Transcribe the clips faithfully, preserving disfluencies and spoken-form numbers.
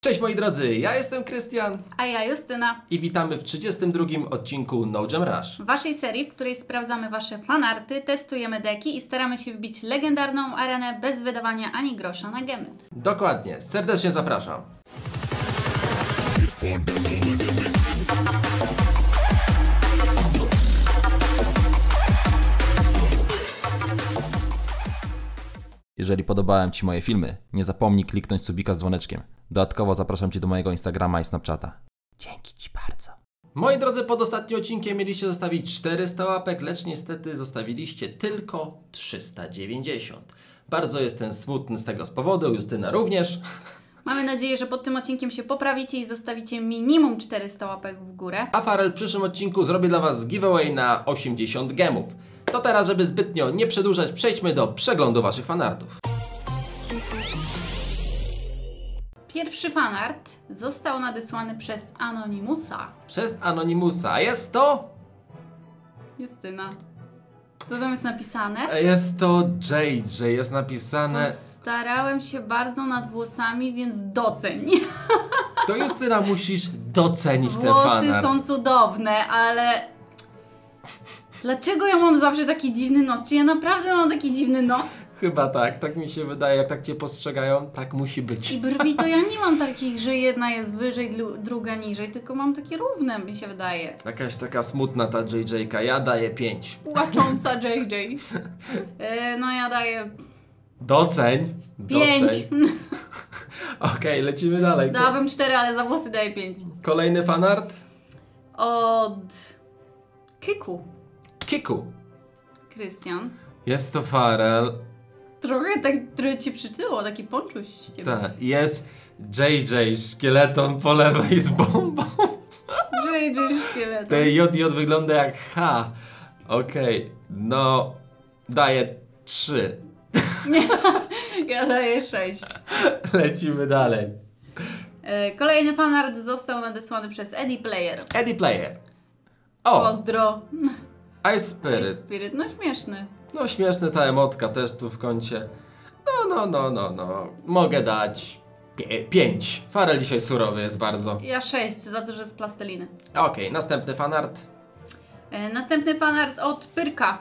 Cześć moi drodzy, ja jestem Krystian. A ja Justyna. I witamy w trzydziestym drugim odcinku No Gem Rush. Waszej serii, w której sprawdzamy wasze fanarty, testujemy deki i staramy się wbić legendarną arenę bez wydawania ani grosza na gemy. Dokładnie, serdecznie zapraszam. Jeżeli podobałem Ci moje filmy, nie zapomnij kliknąć subika z dzwoneczkiem. Dodatkowo zapraszam Cię do mojego Instagrama i Snapchata. Dzięki Ci bardzo. Moi drodzy, pod ostatnim odcinkiem mieliście zostawić czterysta łapek, lecz niestety zostawiliście tylko trzysta dziewięćdziesiąt. Bardzo jestem smutny z tego z powodu, Justyna również. Mamy nadzieję, że pod tym odcinkiem się poprawicie i zostawicie minimum czterysta łapek w górę. A Farel w przyszłym odcinku zrobi dla Was giveaway na osiemdziesiąt gemów. To teraz, żeby zbytnio nie przedłużać, przejdźmy do przeglądu Waszych fanartów. Pierwszy fanart został nadesłany przez Anonimusa. Przez Anonimusa. A jest to... Justyna. Co tam jest napisane? Jest to J J. Jest napisane... Starałem się bardzo nad włosami, więc doceń. To Justyna, musisz docenić ten Włosy fanart. są cudowne, ale... Dlaczego ja mam zawsze taki dziwny nos? Czy ja naprawdę mam taki dziwny nos? Chyba tak, tak mi się wydaje, jak tak Cię postrzegają, tak musi być. I brwi to ja nie mam takich, że jedna jest wyżej, druga niżej, tylko mam takie równe, mi się wydaje. Jakaś taka smutna ta J J-ka, ja daję pięć. Płacząca J J. Yy, no ja daję... Doceń. pięć. Okej, okay, lecimy dalej. Dałabym cztery, ale za włosy daję pięć. Kolejny fanart? Od... Kiku. Kiku. Krystian. Jest to Farel. Trochę tak, trochę Ci przytyło, taki ponczuś z Ciebie. Tak, jest J J, szkieleton po lewej z bombą. J J szkieleton. Te J J wygląda jak H. Okej, okay. No daję trzy. Nie, ja daję sześć. Lecimy dalej. Kolejny fanart został nadesłany przez Eddie Player. Eddie Player. O! Pozdro. Ice Spirit. Ice Spirit, no śmieszny. No śmieszny, ta emotka też tu w kącie. No, no, no, no, no. Mogę dać pie pięć. Farel dzisiaj surowy jest bardzo. Ja sześć, za to, że z plasteliny. Okej, okay, następny fanart. E, następny fanart od Pyrka.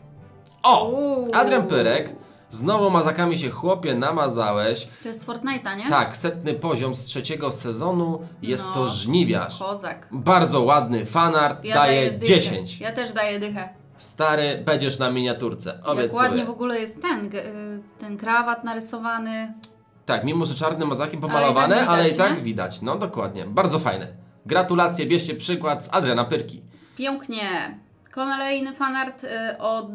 O! Uuu. Adrian Pyrek. Znowu mazakami się, chłopie, namazałeś. To jest Fortnite'a, nie? Tak, setny poziom z trzeciego sezonu. Jest no, to żniwiarz. Kozak. Bardzo ładny fanart, Ja daje daję dziesięć. Ja też daję dychę. Stary, będziesz na miniaturce, obiecuję. Jak ładnie w ogóle jest ten, ten krawat narysowany. Tak, mimo że czarnym mazakiem pomalowane, ale i tak, widać, ale i tak widać. No dokładnie, bardzo fajne. Gratulacje, bierzcie przykład z Adriana Pyrki. Pięknie. Kolejny fanart y, od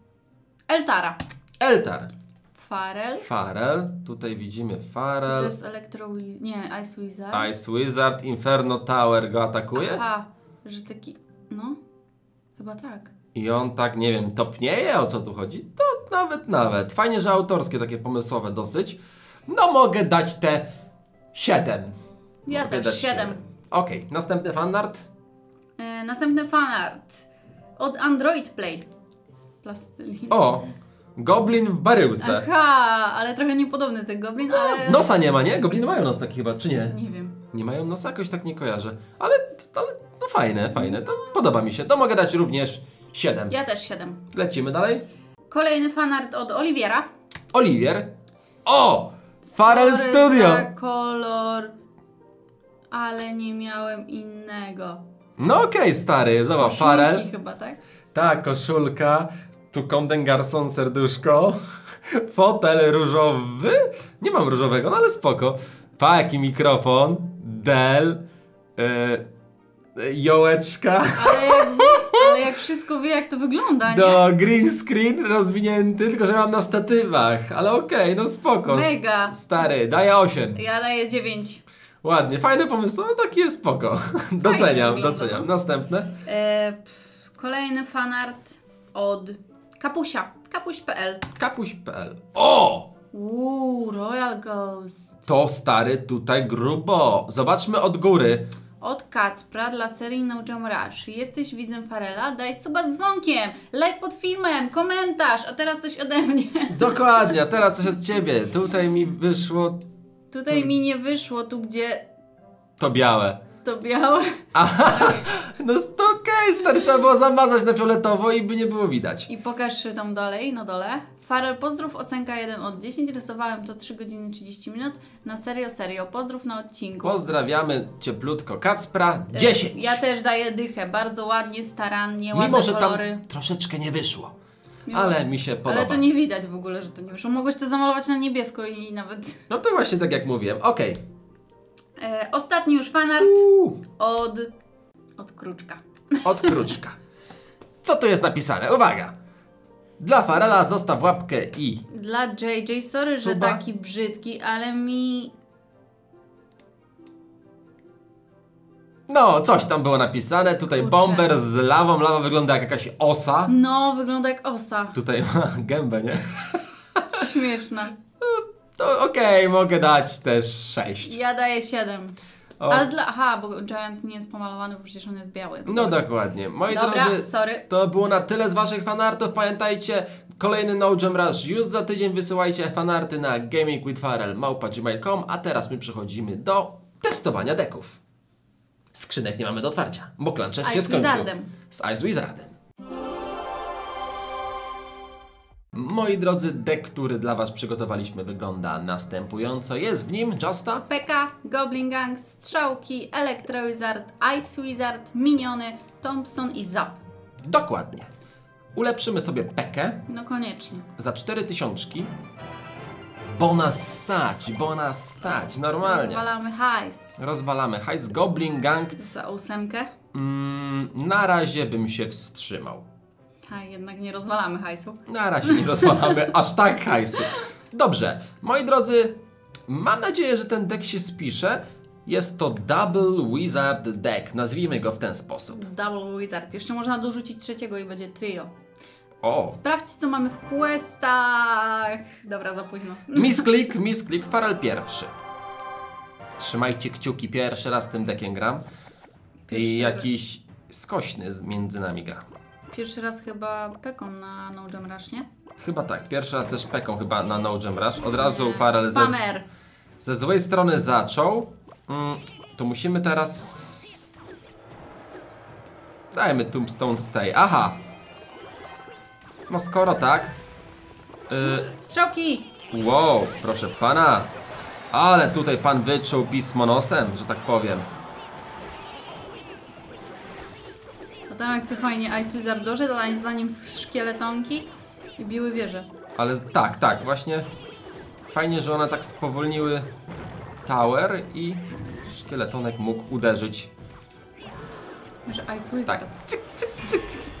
Eltara. Eltar. Farel. Farel, tutaj widzimy Farel. To jest Electro... nie, Ice Wizard. Ice Wizard, Inferno Tower go atakuje. Aha, że taki... no, chyba tak. I on tak, nie wiem, topnieje, o co tu chodzi? To nawet, nawet. Fajnie, że autorskie, takie pomysłowe dosyć. No mogę dać te siedem. Ja mogę też, siedem. Okej, okay, następny fanart. Yy, następny fanart od Android Play. Plastelina. O! Goblin w baryłce. Aha, ale trochę niepodobny ten goblin, no, ale... Nosa nie ma, nie? Gobliny mają nos taki chyba, czy nie? Nie wiem. Nie mają nosa? Jakoś tak nie kojarzę. Ale, ale no fajne, fajne. To podoba mi się. To mogę dać również siedem. Ja też siedem. Lecimy dalej. Kolejny fanart od Oliwiera. Oliwier. O! Farel Sorry Studio. za kolor, ale nie miałem innego. No okej, okay, stary. Zobacz, Koszulki Farel. chyba, tak? Tak, koszulka. Tu Comme Garçon serduszko. Fotel różowy. Nie mam różowego, no ale spoko. Pa, jaki mikrofon. Del. Yy, jołeczka. Ale jak, ale jak wszystko wie, jak to wygląda, nie? No, green screen rozwinięty, tylko że mam na statywach. Ale okej, okay, no spoko. Mega. Stary, daję osiem. Ja daję dziewięć. Ładnie, fajny pomysł, no taki jest spoko. Doceniam, doceniam. Następne. E, pff, kolejny fanart od Kapusia. Kapuś kropka p l. Kapuś kropka p l. O! Uuu, Royal Ghost. To stary tutaj grubo. Zobaczmy od góry. Od Kacpra dla serii No Gem Rush. Jesteś widzem Farela? Daj suba z dzwonkiem, like pod filmem, komentarz, a teraz coś ode mnie. Dokładnie, a teraz coś od Ciebie. Tutaj mi wyszło Tutaj tu... mi nie wyszło, tu gdzie... To białe. To białe. Aha, no to okej, okay, stary, trzeba było zamazać na fioletowo i by nie było widać. I pokaż tam dalej, na dole. Farel, pozdrów, ocenka jeden od dziesięć. Rysowałem to trzy godziny trzydzieści minut. Na serio, serio. Pozdrów na odcinku. Pozdrawiamy cieplutko Kacpra. dziesięć. Ja też daję dychę. Bardzo ładnie, starannie, ładne Mimo, że kolory. tam troszeczkę nie wyszło. Mimo, ale mi się podoba. Ale to nie widać w ogóle, że to nie wyszło. Mogłeś to zamalować na niebiesko i nawet... No to właśnie tak jak mówiłem. Okej. Okay. E, ostatni już fanart Uuu. od... Od Kruczka. Od Kruczka. Co tu jest napisane? Uwaga! Dla Farela zostaw łapkę i... Dla J J, sorry, Suba. że taki brzydki, ale mi... No, coś tam było napisane. Tutaj Kurczę. bomber z lawą. Lawa wygląda jak jakaś osa. No, wygląda jak osa. Tutaj ma gębę, nie? Śmieszna. To okej, okay, mogę dać też sześć. Ja daję siedem. O. Ale dla... Aha, bo Giant nie jest pomalowany, bo przecież on jest biały. No dokładnie. Moi Dobra, drodzy, sorry. to było na tyle z waszych fanartów. Pamiętajcie, kolejny No Jam Rush już za tydzień. Wysyłajcie fanarty na gaming with farel małpa gmail kropka com, a teraz my przechodzimy do testowania deków. Skrzynek nie mamy do otwarcia, bo Clunches się skończył. Wizardem. Z Ice Wizardem. Moi drodzy, deck, który dla was przygotowaliśmy, wygląda następująco. Jest w nim Justa, P K, Goblin Gang, Strzałki, Electro Wizard, Ice Wizard, Miniony, Thompson i Zap. Dokładnie. Ulepszymy sobie Pekę No koniecznie. za cztery tysiączki. Bo nas stać, bo nas stać, normalnie. Rozwalamy hajs. Rozwalamy hajs. Goblin Gang. Za ósemkę. Mm, na razie bym się wstrzymał. A jednak nie rozwalamy hajsu. Na razie nie rozwalamy aż tak hajsu. Dobrze, moi drodzy, mam nadzieję, że ten deck się spisze. Jest to Double Wizard Deck, nazwijmy go w ten sposób. Double Wizard. Jeszcze można dorzucić trzeciego i będzie trio. O! Sprawdźcie, co mamy w questach. Dobra, za późno. Misklik, misklik, Farel pierwszy. Trzymajcie kciuki, pierwszy raz tym deckiem gram. Pierwszy I raz. jakiś skośny między nami gra. Pierwszy raz chyba Peką na No Jam Rush, nie? Chyba tak, pierwszy raz też Peką chyba na No Jam Rush. Od razu Nie. Farel ze, Spamer. ze złej strony zaczął. Mm, to musimy teraz... Dajmy Tombstone Stay. Aha! No skoro tak... Yy, Strzałki! wow, proszę pana. Ale tutaj pan wyczuł pismo nosem, że tak powiem. A tam jak sobie fajnie Ice Wizard doszedł, a za nim szkieletonki i biły wieże. Ale tak, tak, właśnie fajnie, że one tak spowolniły tower i szkieletonek mógł uderzyć. Że Ice Wizard. Tak, cyk, cyk, cyk.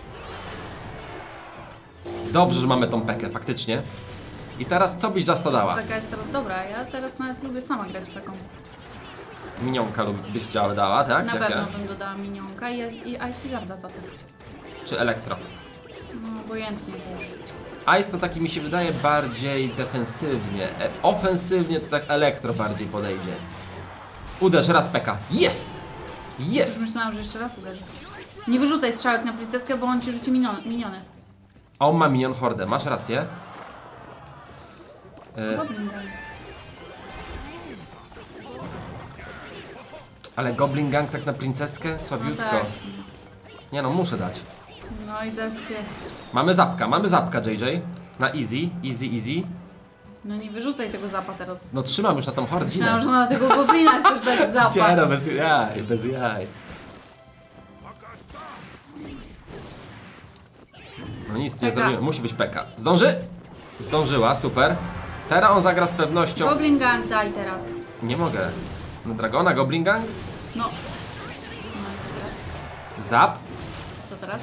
Dobrze, że mamy tą pekę, faktycznie. I teraz co byś Justa dała? Peka jest teraz dobra, ja teraz nawet lubię sama grać Peką. Minionka lub byś chciała dała, tak? Na Jakie? pewno bym dodała minionka i, i Ice Wizarda za to. Czy elektro? No obojętnie to już. Ice to taki mi się wydaje bardziej defensywnie. E, ofensywnie to tak elektro bardziej podejdzie. Uderz raz peka. Yes! Już Yes! myślałam, że jeszcze raz uderzy. Nie wyrzucaj strzałek na princeskę, bo on ci rzuci miniony. miniony. A on ma minion hordę, masz rację. E, Goblin Gang. ale Goblin Gang tak na princeskę? No Słabiutko. tak. Nie no, muszę dać. No i zaraz się... Mamy zapka, mamy zapka J J. Na easy, easy, easy. No nie wyrzucaj tego zapa teraz. No trzymam już na tą hordzinę. Myślałam, że na tego goblina chcesz dać Nie zapa. no, bez jaj, bez jaj. No nic nie Peka. zrobimy, musi być Peka. Zdąży? Zdążyła, super. Teraz on zagra z pewnością. Goblin Gang daj teraz. Nie mogę. Na Dragona, Goblin Gang? No. No i teraz? Zap. Co teraz?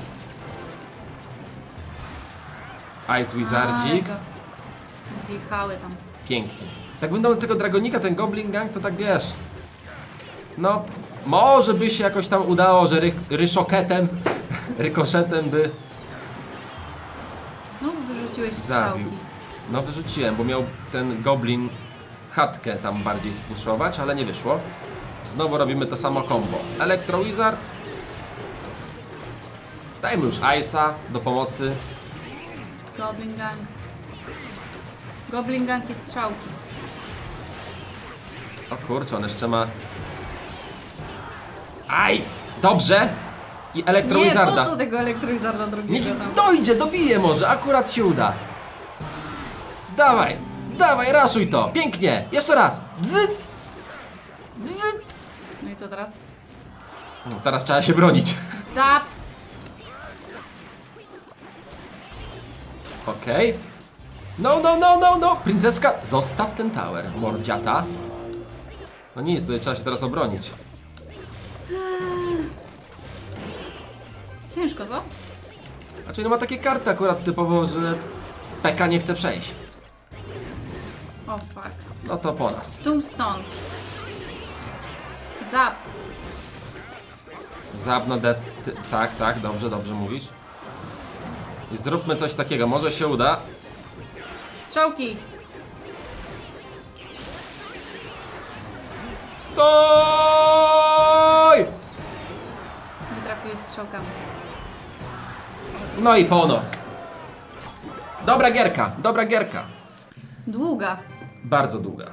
Ice Wizardzik. A, zjechały tam. Pięknie. Jak będą tego Dragonika, ten Goblin Gang, to tak wiesz. No, może by się jakoś tam udało, że ry ryszoketem, rykoszetem by Znowu wyrzuciłeś zabił. strzałki. No wyrzuciłem, bo miał ten Goblin chatkę tam bardziej spuszować, ale nie wyszło. Znowu robimy to samo combo. Electro Wizard. Dajmy już Ice'a do pomocy. Goblin Gang. Goblin Gang i strzałki. O kurczę, on jeszcze ma... Aj! Dobrze! I Elektrowizarda. Nie, po co tego Elektrowizarda drugiego Niech tam? dojdzie, dobije może, akurat się uda. Dawaj, dawaj, raszuj to, pięknie, jeszcze raz. Bzyt! Bzyt! No i co teraz? No, teraz trzeba się bronić. Zap! Okej. Okay. No, no, no, no, no. Princeska, zostaw ten tower, mordziata. No nic, tutaj trzeba się teraz obronić. Ciężko, co? Znaczy, no ma takie karty akurat typowo, że P K nie chce przejść. O oh, fuck. No to po nas. Tombstone. Zap. Zap na def... Ty, tak, tak, dobrze, dobrze mówisz. I zróbmy coś takiego, może się uda. Strzałki. Stoj! Nie trafiłeś strzałkami. No i po nos. Dobra gierka, dobra gierka. Długa. Bardzo długa.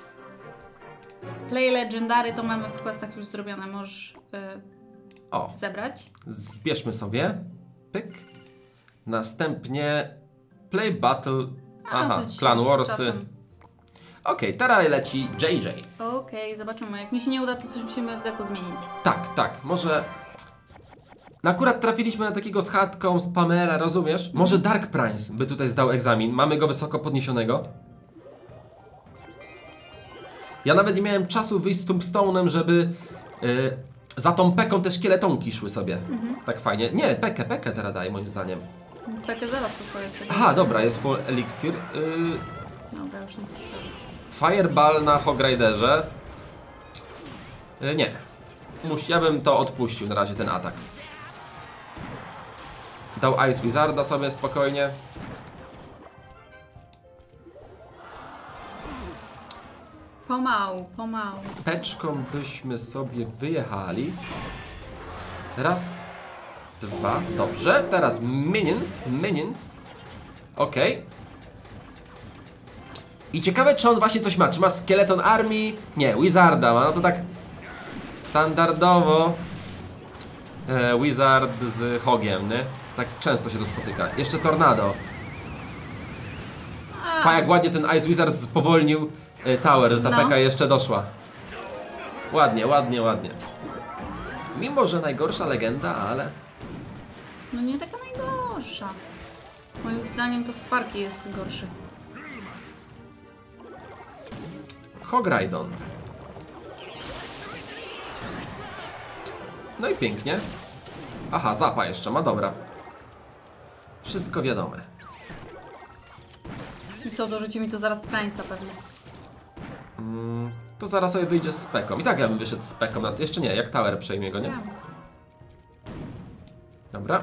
Play Legendary to mamy w questach już zrobione. Możesz yy, O, zebrać. zbierzmy sobie. Pyk. Następnie Play Battle. A, Aha, to ci Clan z Warsy. czasem. Okej, okay, teraz leci J J. Okej, okay, zobaczymy. Jak mi się nie uda, to coś musimy w deku zmienić. Tak, tak, może... No akurat trafiliśmy na takiego z chatką spamera, rozumiesz? Może Dark Prince by tutaj zdał egzamin. Mamy go wysoko podniesionego. Ja nawet nie miałem czasu wyjść z Tombstone'em, żeby yy, za tą Peką te szkieletonki szły sobie. Mhm. Tak fajnie. Nie, Pekę, Pekę teraz daj moim zdaniem. Pekę zaraz postawię. Aha, dobra, jest full elixir. Yy, dobra, już nie postawię. Fireball na Hog Riderze. Yy, nie. Muś, ja bym to odpuścił na razie, ten atak. Dał Ice Wizarda sobie spokojnie. Pomału, pomału. Peczką byśmy sobie wyjechali. Raz, dwa, dobrze. Teraz minions, minions. Okej. Okay. I ciekawe, czy on właśnie coś ma. Czy ma Skeleton Army? Nie, Wizarda ma. No to tak standardowo e, Wizard z Hogiem, nie? Tak często się to spotyka. Jeszcze Tornado. Pa, jak ładnie ten Ice Wizard spowolnił y, Tower, że ta no. Peka jeszcze doszła. Ładnie, ładnie, ładnie. Mimo, że najgorsza legenda, ale... No nie taka najgorsza. Moim zdaniem to Sparky jest gorszy. Hogridon. No i pięknie. Aha, Zapa jeszcze ma, dobra. Wszystko wiadome. I co, dorzuci mi tu zaraz Prince'a pewnie. Mm, to zaraz sobie wyjdzie z Peką. I tak ja bym wyszedł z Peką. Jeszcze nie, jak Tower przejmie go, nie? Ja. Dobra.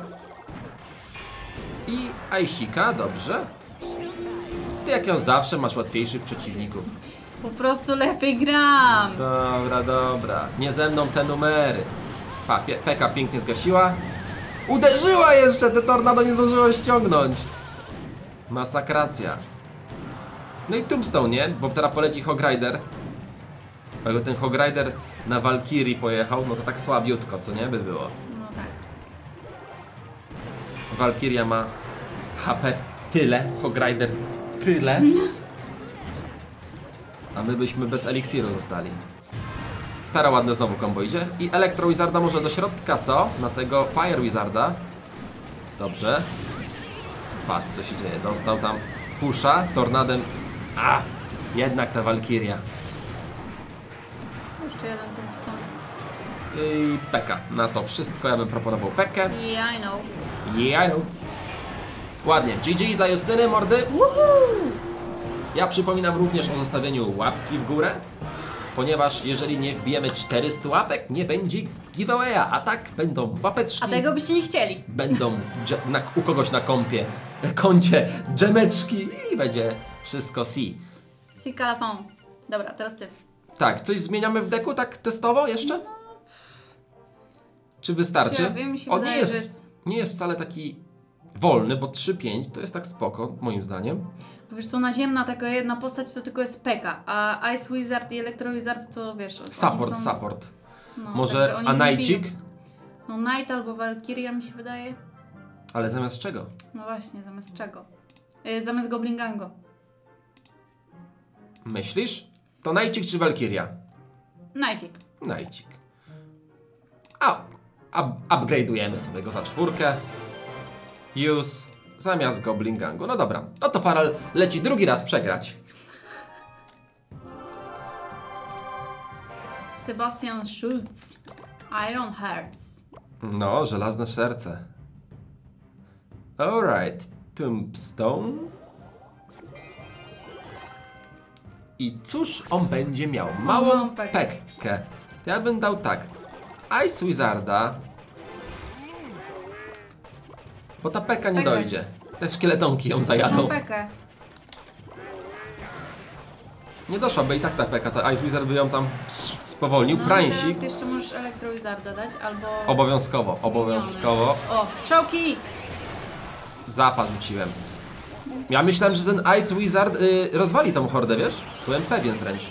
I Aisika, dobrze. Ty jak ją zawsze masz łatwiejszych przeciwników. Po prostu lepiej gram. Dobra, dobra. Nie ze mną te numery. Pa, Pe Peka pięknie zgasiła. Uderzyła jeszcze! Te tornado nie zdążyło ściągnąć. Masakracja. No i Tombstone, nie? Bo teraz poleci Hog Rider. Jakby ten Hog Rider na Valkyrii pojechał, no to tak słabiutko, co nie by było. No tak. Valkyria ma H P tyle, Hog Rider tyle. A my byśmy bez eliksiru zostali. Teraz ładne znowu combo idzie. I Elektro Wizarda może do środka, co? Na tego Fire Wizarda. Dobrze. Patrz, co się dzieje. Dostał tam pusha tornadem. A! Jednak ta Valkyria. Jeszcze jeden Tombstone. I Peka. Na to wszystko ja bym proponował Pekę. Yeah, I know. Yeah, I know. Ładnie. G G dla Justyny, mordy. Woohoo! Ja przypominam również o zostawieniu łapki w górę, ponieważ jeżeli nie wbijemy czterystu łapek, nie będzie giveawaya, a tak będą łapeczki. A tego byście nie chcieli. Będą na, u kogoś na kompie, koncie dżemeczki i będzie wszystko C. Si calafon. Dobra, teraz ty. Tak, coś zmieniamy w deku tak testowo jeszcze? Czy wystarczy? Ja wiem, mi się On wydaje, nie jest, że jest... nie jest wcale taki wolny, bo trzy pięć to jest tak spoko, moim zdaniem. Bo wiesz co, naziemna taka jedna postać to tylko jest P.K., a Ice Wizard i Electro Wizard to wiesz... Support, są... support. No, może a Knightcik? No Knight albo Valkyria mi się wydaje. Ale zamiast czego? No właśnie, zamiast czego? Yy, zamiast Goblingango. Myślisz? To Knightcik czy Valkyria? Knightcik. Knightcik. A, up, upgrade'ujemy sobie go za czwórkę. Use zamiast Goblingangu. No dobra, no to Faral leci drugi raz przegrać. Sebastian Schultz. Iron Hearts. No, żelazne serce. Alright, Tombstone. I cóż on będzie miał? Małą pekkę. To ja bym dał tak. Ice Wizarda. Bo ta peka nie Pekę. dojdzie. Te szkieletonki ją zajadą. Pekę. Nie doszłaby i tak ta peka. Ta Ice Wizard by ją tam spowolnił. No Prańsik. teraz jeszcze możesz Electro Wizarda dać, albo... Obowiązkowo, obowiązkowo. O, strzałki! Zapad rzuciłem. Ja myślałem, że ten Ice Wizard y, rozwali tą hordę, wiesz? Byłem pewien wręcz.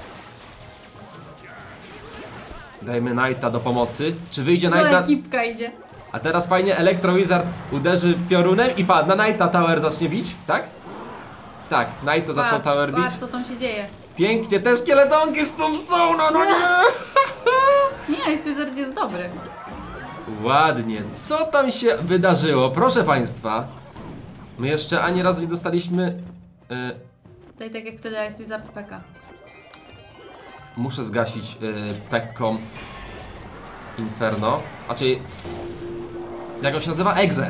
Dajmy Knighta do pomocy. Czy wyjdzie Co Knight na... ekipka idzie? A teraz fajnie Electro Wizard uderzy piorunem i padł. Na Knighta Tower zacznie bić, tak? Tak, Knight to zaczął Patrz, Tower bić. patrz co tam się dzieje. Pięknie, te szkieletonki z Tombstone'a, no nie! Nie, Ice Wizard jest dobry. Ładnie, co tam się wydarzyło? Proszę Państwa. My jeszcze ani razu nie dostaliśmy... Y, Daj tak jak wtedy Ice Wizard P K. muszę zgasić y, Pekką Inferno. A czyli... Jak on się nazywa? Egze.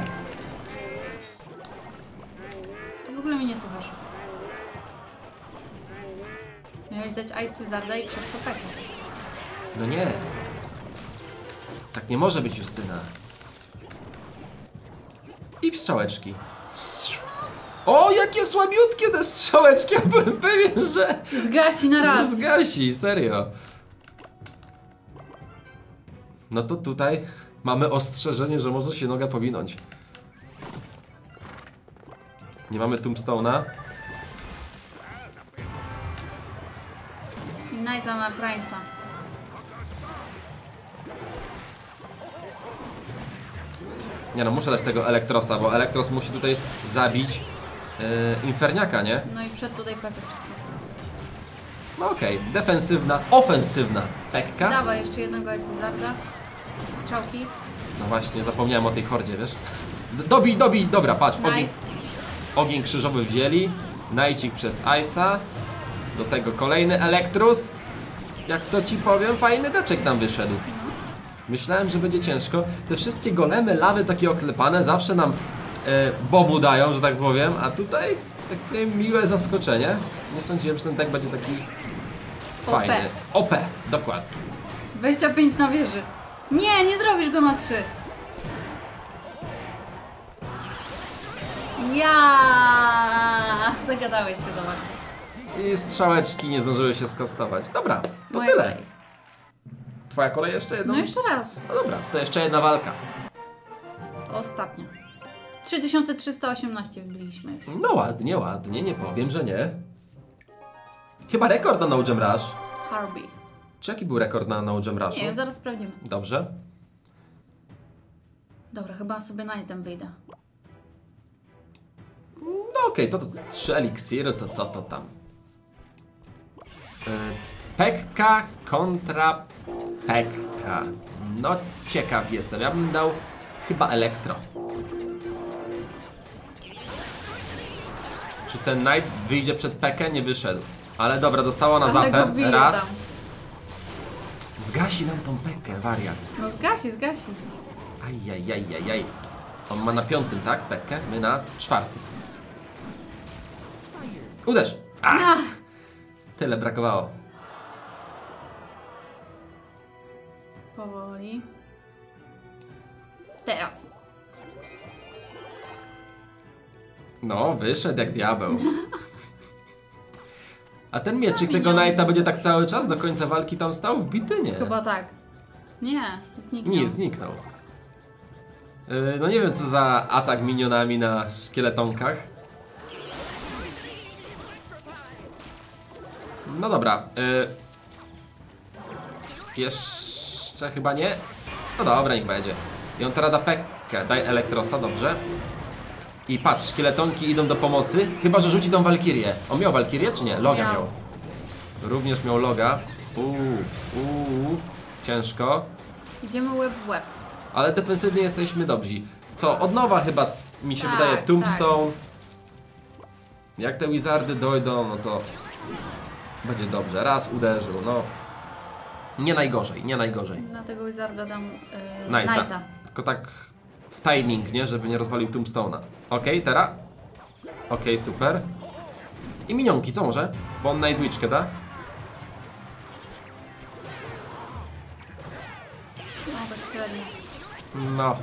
Ty w ogóle mnie nie słuchasz. Miałeś dać Ice Wizarda i przed P K. No nie. Tak nie może być, Justyna. I strzałeczki. O, jakie słabiutkie te strzałeczki! Ja byłem pewien, że... Zgasi na raz. Zgasi, serio. No to tutaj mamy ostrzeżenie, że może się noga powinąć. Nie mamy Tombstone'a. I Knighta na Price'a. Nie no, muszę dać tego Elektrosa, bo Elektros musi tutaj zabić yy, Inferniaka, nie? No i przed tutaj P K wszystko. No okej, okay. Defensywna, ofensywna Pekka. Dawaj jeszcze jednego Ice Wizarda. Strzałki. No właśnie, zapomniałem o tej hordzie, wiesz? D- Dobij, dobij, dobra, patrz, ogień, Knight. ogień krzyżowy wzięli. Knightcik przez Ice'a. Do tego kolejny Elektrus. Jak to ci powiem, fajny deczek nam wyszedł. Myślałem, że będzie ciężko. Te wszystkie golemy lawy takie oklepane zawsze nam e, bobu dają, że tak powiem. A tutaj takie miłe zaskoczenie. Nie sądziłem, że ten deck będzie taki fajny. O P, dokładnie. dwadzieścia pięć na wieży. Nie, nie zrobisz go na trzy. Ja, zagadałeś się, zobacz. I strzałeczki nie zdążyły się skastować. Dobra, to Moja tyle. kolej. Twoja kolej jeszcze jedna? No jeszcze raz. No dobra, to jeszcze jedna walka. Ostatnia. trzy tysiące trzysta osiemnaście wbiliśmy. No ładnie, ładnie, nie powiem, że nie. Chyba rekord na No Gem Rush. Harvey. Czy jaki był rekord na No Gem Rushu? Nie wiem, zaraz sprawdzimy. Dobrze. Dobra, chyba sobie na jeden wyjdę. No okej, okay, to, to trzy eliksiry, to co to tam? Yy, Pekka kontra Pekka. No ciekaw jestem, ja bym dał chyba Elektro. Czy ten Knight wyjdzie przed Pekkę? Nie wyszedł. Ale dobra, dostała na Ale go zapę. bije Raz. tam. Zgasi nam tą Pekkę, wariat. No zgasi, zgasi. Ajajajajaj. On ma na piątym, tak? Pekkę? My na czwartym. Uderz! A! Ach, Tyle brakowało. powoli. Teraz. No, wyszedł jak diabeł. A ten mieczyk No, tego pieniądze. Knighta będzie tak cały czas do końca walki tam stał wbity? Nie. Chyba tak. Nie, zniknął. Nie, zniknął. Yy, no nie wiem co za atak minionami na szkieletonkach. No dobra. Yy. Jeszcze chyba nie. No dobra, niech będzie. I on teraz da pekkę. Daj elektrosa, dobrze. I patrz, szkieletonki idą do pomocy. Chyba że rzuci tą walkirię. On miał walkirię czy nie? Loga miał. miał. Również miał loga. Uuu, uuu. Ciężko. Idziemy łeb w łeb. Ale defensywnie jesteśmy dobrzy. Co, od nowa chyba mi się tak, wydaje Tombstone. Tak. Jak te wizardy dojdą, no to będzie dobrze. Raz uderzył, no. Nie najgorzej, nie najgorzej. Na tego wizarda dam yy, Knighta. Knighta. Tylko tak w timing, nie? Żeby nie rozwalił Tombstone'a. Okej, teraz. Okej, super. I minionki, co może? Bo on Night Witchkę da. No tak średnio. No.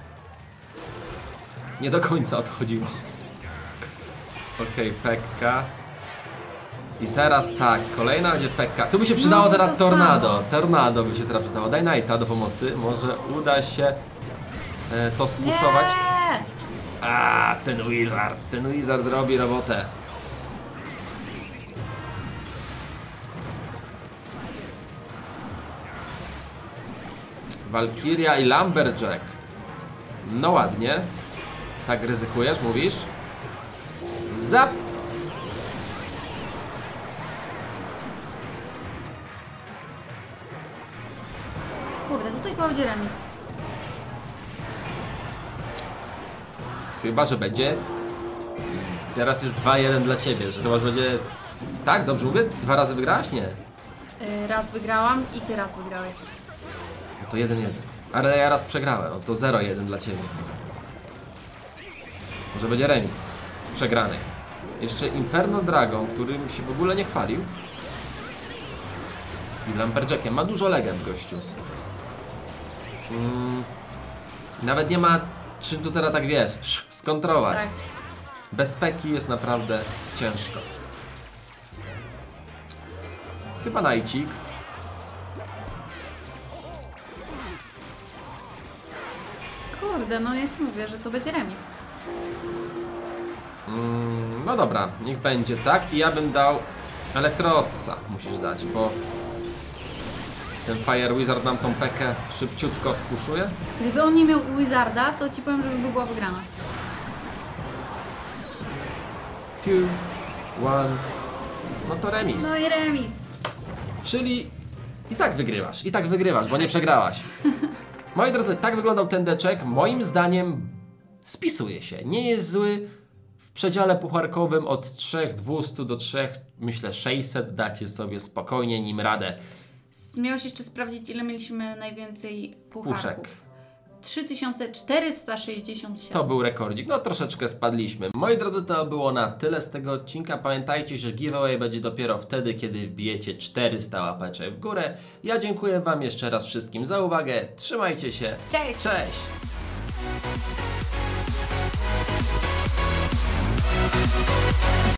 Nie do końca o to chodziło. Okej, okay, Pekka. I teraz tak, kolejna będzie Pekka. Tu by się przydało no, teraz Tornado. samo. Tornado by się teraz przydało. Daj Knighta do pomocy. Może uda się e, to spuszować. Nie! A, ten Wizard. Ten Wizard robi robotę. Valkyria i Lumberjack. No ładnie. Tak ryzykujesz, mówisz? Zap! Kurde, tutaj chyba będzie remis. Chyba, że będzie. Teraz jest dwa jeden dla ciebie, że chyba, że będzie. Tak, dobrze mówię? Dwa razy wygrałaś? Nie. Yy, raz wygrałam i ty raz wygrałeś. No to jeden jeden. Ale ja raz przegrałem, no to zero jeden dla ciebie. Może będzie remis w przegranych. Jeszcze Inferno Dragon, którym się w ogóle nie chwalił. I Lumberjackiem. Ma dużo legend, gościu. Mm, nawet nie ma czym tu teraz tak wiesz, skontrować. Tak. Bez peki jest naprawdę ciężko. Chyba Najcik. Kurde, no ja ci mówię, że to będzie remis. Mm, no dobra, niech będzie tak. I ja bym dał Elektrosa, musisz dać, bo ten Fire Wizard nam tą pekę szybciutko spuszuje. Gdyby on nie miał Wizarda, to ci powiem, że już by była wygrana. Two, one. No to remis. No i remis. Czyli i tak wygrywasz, i tak wygrywasz, bo nie przegrałaś. Moi drodzy, tak wyglądał ten deczek. Moim zdaniem spisuje się. Nie jest zły. W przedziale pucharkowym od trzech dwieście do trzech, myślę sześćset dacie sobie spokojnie nim radę. Miałeś jeszcze sprawdzić, ile mieliśmy najwięcej pucharków. Puszek. trzy tysiące czterysta sześćdziesiąt siedem. To był rekordzik. No troszeczkę spadliśmy. Moi drodzy, to było na tyle z tego odcinka. Pamiętajcie, że giveaway będzie dopiero wtedy, kiedy wbijecie czterysta łapeczek w górę. Ja dziękuję Wam jeszcze raz wszystkim za uwagę. Trzymajcie się. Cześć! Cześć!